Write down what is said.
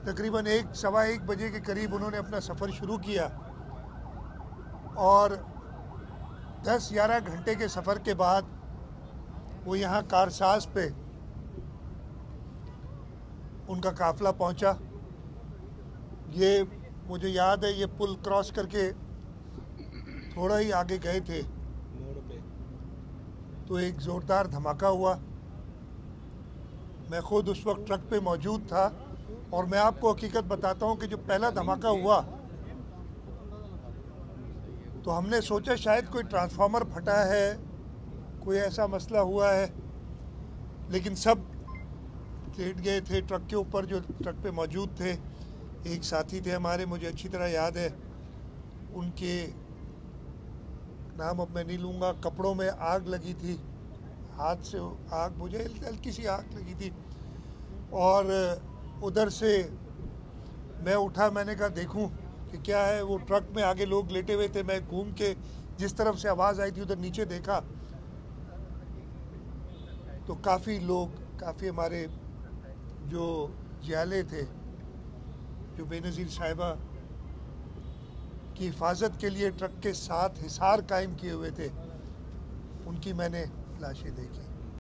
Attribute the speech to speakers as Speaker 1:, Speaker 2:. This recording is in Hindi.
Speaker 1: तकरीबन 1-1:15 बजे के करीब उन्होंने अपना सफ़र शुरू किया और 10-11 घंटे के सफ़र के बाद वो यहाँ कारसाज पे उनका काफ़िला पहुँचा। ये मुझे याद है, ये पुल क्रॉस करके थोड़ा ही आगे गए थे तो एक ज़ोरदार धमाका हुआ। मैं ख़ुद उस वक्त ट्रक पे मौजूद था और मैं आपको हकीकत बताता हूँ कि जो पहला धमाका हुआ तो हमने सोचा शायद कोई ट्रांसफार्मर फटा है, कोई ऐसा मसला हुआ है, लेकिन सब लेट गए थे ट्रक के ऊपर जो ट्रक पे मौजूद थे। एक साथी थे हमारे, मुझे अच्छी तरह याद है, उनके नाम अब मैं नहीं लूँगा, कपड़ों में आग लगी थी, हाथ से आग, मुझे हल्की सी आग लगी थी। और उधर से मैं उठा, मैंने कहा देखूं कि क्या है। वो ट्रक में आगे लोग लेटे हुए थे, मैं घूम के जिस तरफ से आवाज़ आई थी उधर नीचे देखा तो काफ़ी लोग, काफ़ी हमारे जो जियाले थे, जो बेनज़ीर साहिबा की हिफाजत के लिए ट्रक के साथ हिसार कायम किए हुए थे, उनकी मैंने लाशें देखी।